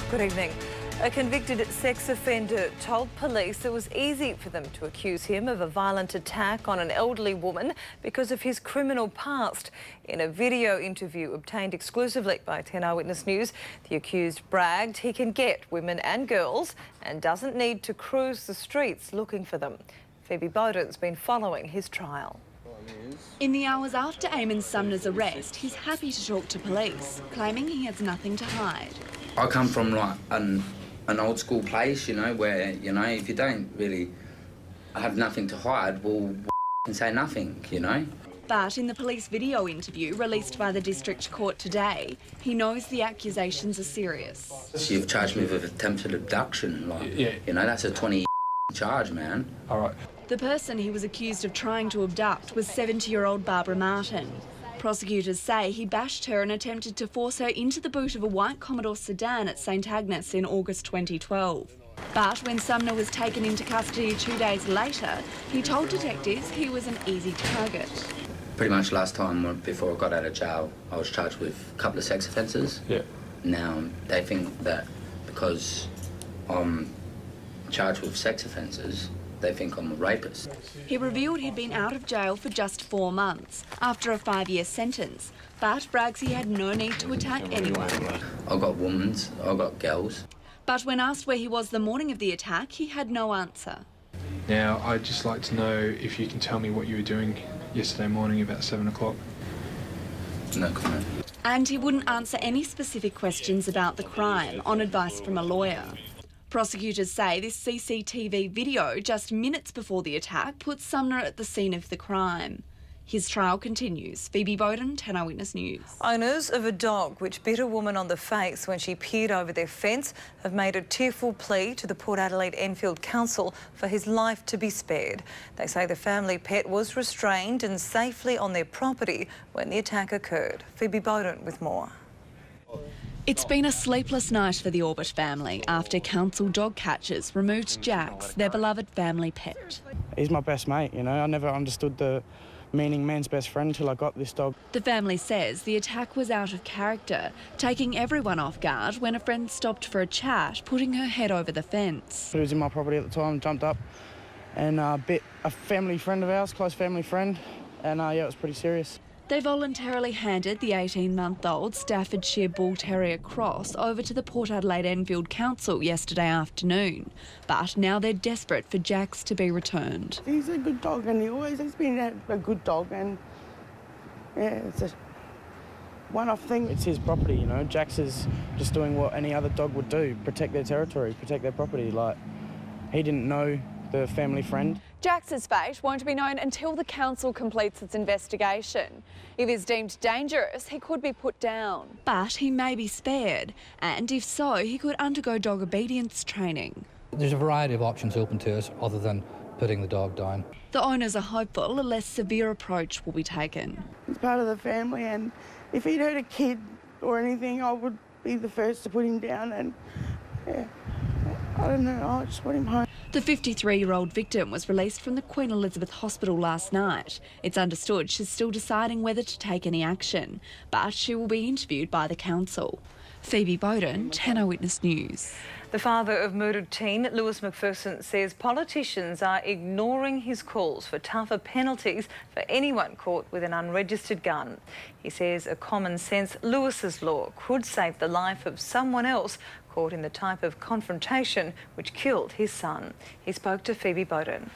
Good evening. A convicted sex offender told police it was easy for them to accuse him of a violent attack on an elderly woman because of his criminal past. In a video interview obtained exclusively by 10 Eyewitness News, the accused bragged he can get women and girls and doesn't need to cruise the streets looking for them. Phoebe Bowden's been following his trial. In the hours after Eamon Sumner's arrest, he's happy to talk to police, claiming he has nothing to hide. I come from like an old school place, you know, where, you know, if you don't really have nothing to hide, well, can say nothing, you know. But in the police video interview released by the district court today, he knows the accusations are serious. So you've charged me with attempted abduction, like, you know, that's a 20 charge, man. All right. The person he was accused of trying to abduct was 70-year-old Barbara Martin. Prosecutors say he bashed her and attempted to force her into the boot of a white Commodore sedan at St Agnes in August 2012. But when Sumner was taken into custody 2 days later, he told detectives he was an easy target. Pretty much last time before I got out of jail, I was charged with a couple of sex offences. Yeah. Now, they think that because I'm charged with sex offences, they think I'm a rapist. He revealed he'd been out of jail for just 4 months after a 5-year sentence, but brags he had no need to attack anyone. I got women, I got girls. But when asked where he was the morning of the attack, he had no answer. Now, I'd just like to know if you can tell me what you were doing yesterday morning about 7 o'clock. No comment. And he wouldn't answer any specific questions about the crime, on advice from a lawyer. Prosecutors say this CCTV video, just minutes before the attack, puts Sumner at the scene of the crime. His trial continues. Phoebe Bowden, 10 Eyewitness News. Owners of a dog which bit a woman on the face when she peered over their fence have made a tearful plea to the Port Adelaide Enfield Council for his life to be spared. They say the family pet was restrained and safely on their property when the attack occurred. Phoebe Bowden with more. It's been a sleepless night for the Orbit family after council dog catchers removed Jax, their beloved family pet. He's my best mate, you know. I never understood the meaning man's best friend until I got this dog. The family says the attack was out of character, taking everyone off guard when a friend stopped for a chat, putting her head over the fence. He was in my property at the time, jumped up and bit a family friend of ours, close family friend, and yeah, it was pretty serious. They voluntarily handed the 18-month-old Staffordshire Bull Terrier Cross over to the Port Adelaide Enfield Council yesterday afternoon. But now they're desperate for Jax to be returned. He's a good dog and he always has been a good dog, and yeah, it's a one-off thing. It's his property, you know. Jax is just doing what any other dog would do, protect their territory, protect their property. Like, he didn't know the family friend. Jax's fate won't be known until the council completes its investigation. If he's deemed dangerous, he could be put down. But he may be spared, and if so, he could undergo dog obedience training. There's a variety of options open to us other than putting the dog down. The owners are hopeful a less severe approach will be taken. He's part of the family, and if he'd hurt a kid or anything, I would be the first to put him down, and yeah, I don't know, I'll just put him home. The 53-year-old victim was released from the Queen Elizabeth Hospital last night. It's understood she's still deciding whether to take any action, but she will be interviewed by the council. Phoebe Bowden, 10 Eyewitness News. The father of murdered teen, Lewis McPherson, says politicians are ignoring his calls for tougher penalties for anyone caught with an unregistered gun. He says a common sense Lewis's law could save the life of someone else caught in the type of confrontation which killed his son. He spoke to Phoebe Bowden.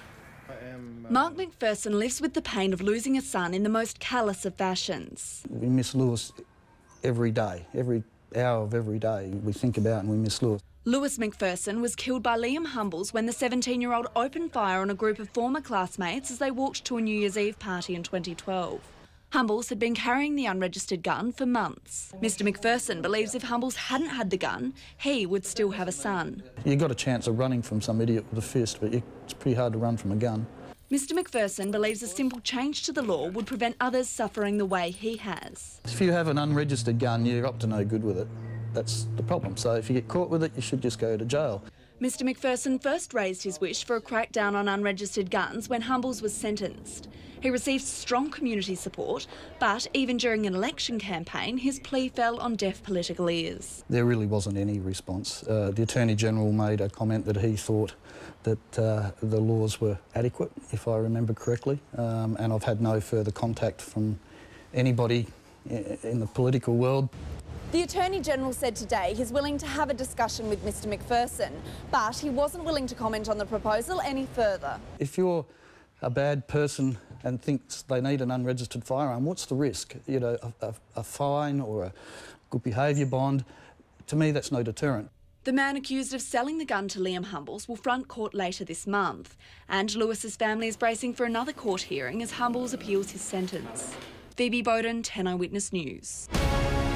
Mark McPherson lives with the pain of losing a son in the most callous of fashions. We miss Lewis every day, every hour of every day. We think about and we miss Lewis. Lewis McPherson was killed by Liam Humbles when the 17-year-old opened fire on a group of former classmates as they walked to a New Year's Eve party in 2012. Humbles had been carrying the unregistered gun for months. Mr McPherson believes if Humbles hadn't had the gun, he would still have a son. You got a chance of running from some idiot with a fist, but it's pretty hard to run from a gun. Mr McPherson believes a simple change to the law would prevent others suffering the way he has. If you have an unregistered gun, you're up to no good with it. That's the problem. So if you get caught with it, you should just go to jail. Mr McPherson first raised his wish for a crackdown on unregistered guns when Humbles was sentenced. He received strong community support, but even during an election campaign, his plea fell on deaf political ears. There really wasn't any response. The Attorney-General made a comment that he thought that the laws were adequate, if I remember correctly, and I've had no further contact from anybody in the political world. The Attorney-General said today he's willing to have a discussion with Mr McPherson, but he wasn't willing to comment on the proposal any further. If you're a bad person and thinks they need an unregistered firearm, what's the risk? You know, a fine or a good behaviour bond? To me, that's no deterrent. The man accused of selling the gun to Liam Humbles will front court later this month, and Lewis's family is bracing for another court hearing as Humbles appeals his sentence. Phoebe, Bowden, 10 Eyewitness News.